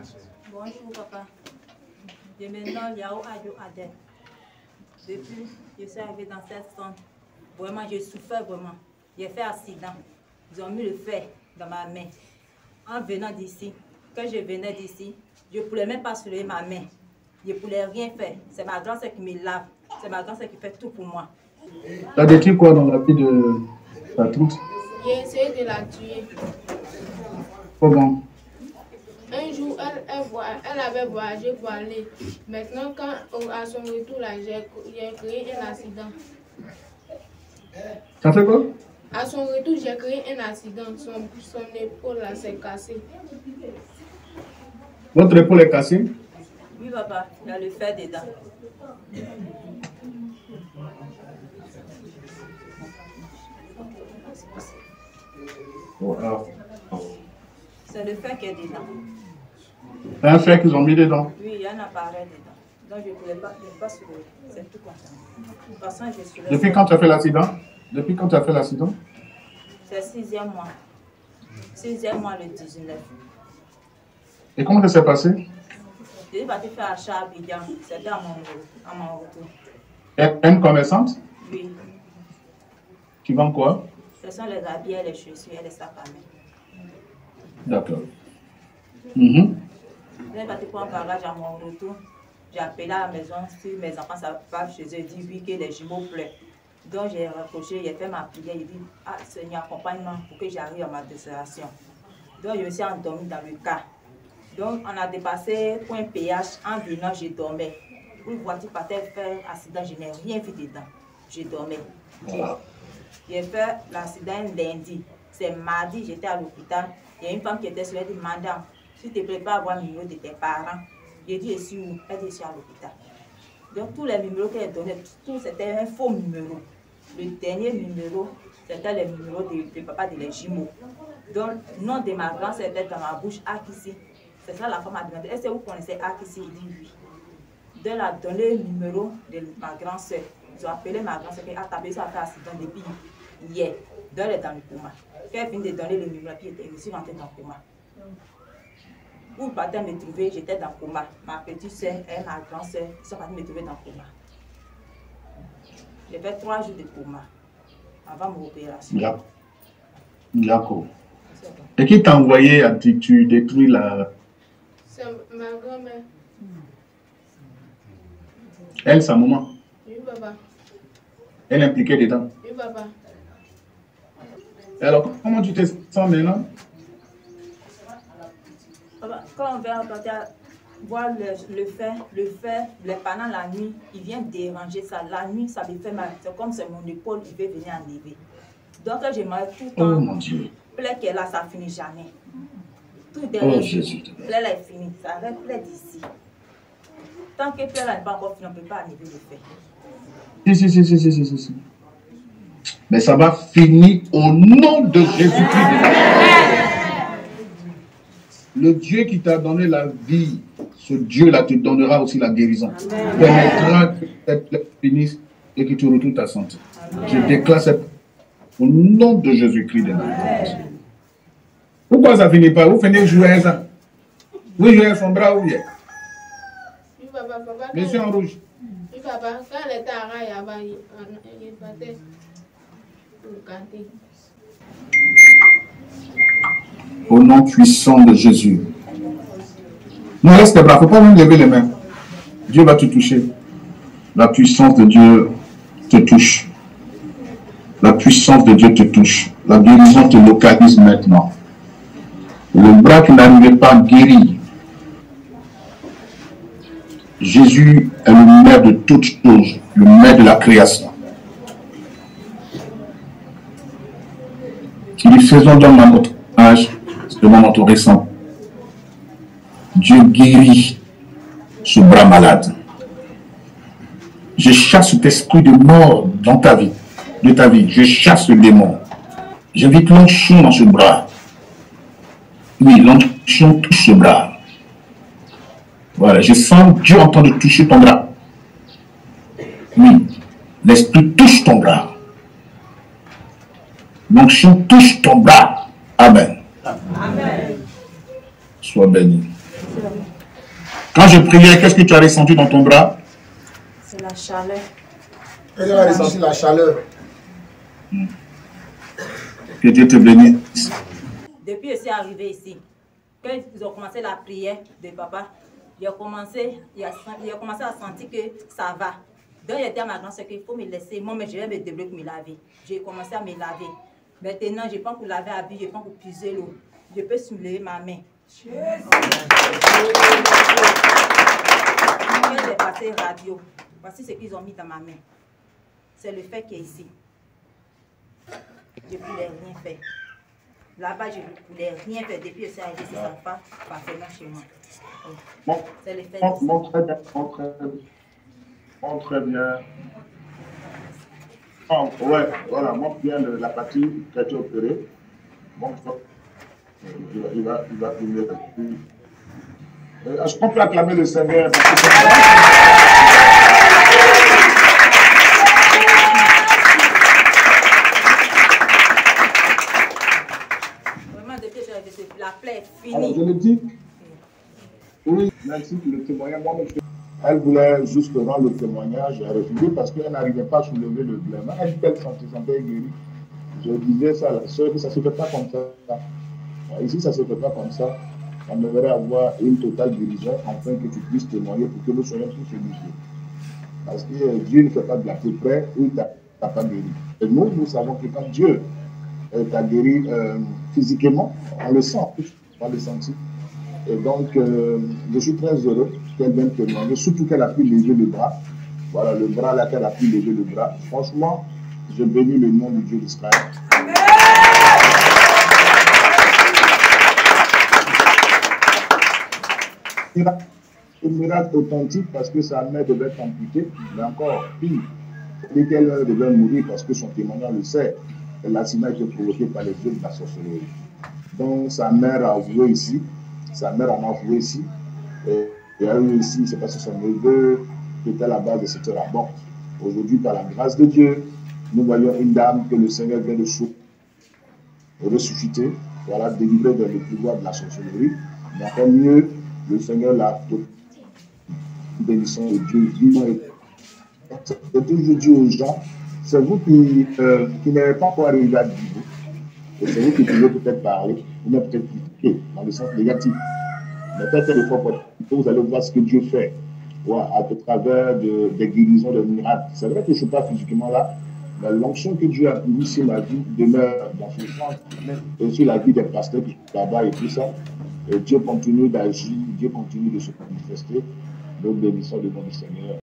Bonjour papa. Je me nomme Yao Adjo Adel. Depuis, je suis arrivée dans cette zone. Vraiment, je souffrais vraiment. J'ai fait accident. Ils ont mis le fer dans ma main. En venant d'ici, quand je venais d'ici, je ne pouvais même pas soulever ma main. Je ne pouvais rien faire. C'est ma grand-sœur qui me lave. C'est ma grand-sœur qui fait tout pour moi. Tu as détruit quoi dans la vie de ta tante? J'ai essayé de la tuer. Comment? Un jour, elle avait voyagé pour aller. Maintenant, à son retour, j'ai créé un accident. Ça fait quoi? À son retour, j'ai créé un accident. Son épaule s'est cassée. Votre épaule est cassée? Oui, papa, il y a le fer dedans. Wow. C'est le fer qui est dedans. C'est un fer qu'ils ont mis dedans? Oui, il y a un appareil dedans. Donc je ne pouvais pas soulever. C'est tout comme ça. De toute façon, je soulève. Depuis quand tu as fait l'accident? Depuis quand tu as fait l'accident? C'est 6e mois. 6e mois le 19. Et comment ça s'est passé? Je suis partie faire achat à Abidjan. C'était à mon retour. Une commerçante? Oui. Tu vends quoi? Ce sont les habits, les chaussures et les sacs à main. D'accord. Je suis partie pour un bagage à mon retour. J'ai appelé à la maison si mes enfants savent pas chez eux. Ils disent oui que les jumeaux pleurent. Donc j'ai rapproché, j'ai fait ma prière. Il dit ah Seigneur, accompagne-moi pour que j'arrive à ma destination. Donc je me suis endormie dans le car. Donc on a dépassé point péage. En venant, je dormais. Une voiture partait faire accident, je n'ai rien vu dedans. Je dormais. J'ai fait l'accident lundi. C'est mardi, j'étais à l'hôpital. Il y a une femme qui était sur elle, elle dit madame, si tu te prépares à avoir le numéro de tes parents. J'ai dit, je suis où? Elle dit, je suis à l'hôpital. Donc, tous les numéros qu'elle donnait, tout c'était un faux numéro. Le dernier numéro, c'était le numéro de papa de les jumeaux. Donc, le nom de ma grand-sœur était dans ma bouche, Akissi. C'est ça la femme a demandé, est-ce que vous connaissez Akissi? Il dit oui. Donc, elle a donné le numéro de ma grand-sœur. Ils ont appelé ma grand-sœur qui a tapé sur un accident depuis hier. Donc, elle est dans le coma. Quand elle vient de donner le numéro, puis elle est aussi rentrée dans le coma. Pour partir me trouver, j'étais dans le coma. Ma petite soeur et ma grande soeur sont partis me trouver dans le coma. J'ai fait 3 jours de coma avant mon opération. D'accord. Et qui t'a envoyé à tu détruis la... C'est ma grand-mère. Elle, sa maman? Oui, papa. Elle est impliquée dedans? Oui, papa. Alors, comment tu te sens maintenant? Quand on va voir le fer, pendant la nuit, il vient déranger ça. La nuit, ça me fait mal. C'est comme si mon épaule, il veut venir enlever. Donc, je m'arrête tout le temps. Oh mon Dieu. Plaie qui est là, ça finit jamais. Tout Oh Jésus. plaie là est fini. Ça reste plaie d'ici. Tant que plaie là n'est pas encore fini, on ne peut pas enlever le fer. Si. Mais ça va finir au nom de Jésus-Christ. Le Dieu qui t'a donné la vie, ce Dieu-là te donnera aussi la guérison. Permettra que cette plaie finisse et que tu retrouves ta santé. Amen. Je déclare cette au nom de Jésus-Christ de Nazareth. Pourquoi ça finit pas? Vous finissez jouer ça? Vous jouez son bras ou bien? Oui, papa. Monsieur en rouge. Oui, papa. Quand elle était à Raïa, il partait pour canter. Au nom puissant de Jésus. Non, laisse tes bras, il ne faut pas même lever les mains. Dieu va te toucher. La puissance de Dieu te touche. La puissance de Dieu te touche. La guérison te localise maintenant. Le bras qui n'arrivait pas guéri. Jésus est le maître de toutes choses, le maître de la création. Il dit, faisons donc à notre âge, selon notre récent. Dieu guérit ce bras malade. Je chasse cet esprit de mort dans ta vie, de ta vie. Je chasse le démon. J'invite l'onction dans ce bras. Oui, l'onction touche ce bras. Voilà, je sens Dieu en train de toucher ton bras. Oui, l'esprit touche ton bras. L'onction touche ton bras. Amen. Amen. Sois béni. Quand je priais, qu'est-ce que tu as ressenti dans ton bras? C'est la chaleur. Elle a ressenti la chaleur. Que Dieu te bénisse. Depuis que je suis arrivé ici, quand ils ont commencé la prière de papa, j'ai commencé à sentir que ça va. Donc j'ai dit à ma grande soeur qu'il faut me laisser, moi mais je vais me débrouiller pour me laver. J'ai commencé à me laver. Maintenant, je prends pour laver à vie, je prends pour puiser l'eau. Je peux soulever ma main. J'ai passé radio. Voici ce qu'ils ont mis dans ma main. C'est le fait qu'il est ici. Je ne voulais rien faire. Là-bas, je ne voulais rien faire. Depuis que c'est arrivé, ça ne pas parfaitement chez moi. Bon, C'est le fait montre très bien. Montre très bien. Oh, ouais, voilà, montre bien la partie qui a été opérée. Montre. Il va finir. Est-ce qu'on peut acclamer le Seigneur? Vraiment, depuis que j'ai arrivé, la plaie est finie. Alors, je le dis. Oui, merci pour le témoignage. Elle voulait juste rendre le témoignage, elle a refusé parce qu'elle n'arrivait pas à soulever le blême. Elle dit qu'elle se sentait guérie. Je disais ça à la soeur que ça ne se fait pas comme ça. Ici, ça ne se fait pas comme ça. On devrait avoir une totale guérison afin que tu puisses témoigner pour que nous soyons tous unifiés. Parce que Dieu ne fait pas de la peu près où il ne t'a pas guéri. Et nous savons que quand Dieu t'a guéri physiquement, on le sent, on le sentit. Et donc, je suis très heureux qu'elle vienne témoigner, surtout qu'elle a pu lever le bras. Voilà, le bras là qu'elle a pu lever le bras. Franchement, je bénis le nom du Dieu d'Israël. Un miracle authentique parce que sa mère devait être amputée, mais encore pire, c'est qu'elle devait mourir parce que son témoignage le sait. L'accident a été provoqué par les dieux de la sorcellerie. Donc, sa mère a avoué ici. Sa mère en a avoué ici. Et elle aussi, c'est parce que son neveu qui était à la base de cette heure. Bon, aujourd'hui, par la grâce de Dieu, nous voyons une dame que le Seigneur vient de ressusciter, voilà, délivrée dans le pouvoir de la sorcellerie. Mais encore mieux, le Seigneur l'a bénissant de Dieu vivant. C'est toujours dit aux gens, c'est vous qui n'avez pas encore arrivé à niveau. Et c'est vous qui pouvez peut-être parler, ou même peut-être critiquer dans le sens négatif. Mais faites l'effort pour que vous allez voir ce que Dieu fait à travers des guérisons, des miracles. C'est vrai que je ne suis pas physiquement là, mais l'onction que Dieu a mis sur ma vie demeure dans ce sens, et sur la vie des pasteurs qui sont là-bas et tout ça. Et Dieu continue d'agir, Dieu continue de se manifester. Nous bénissons le nom du Seigneur.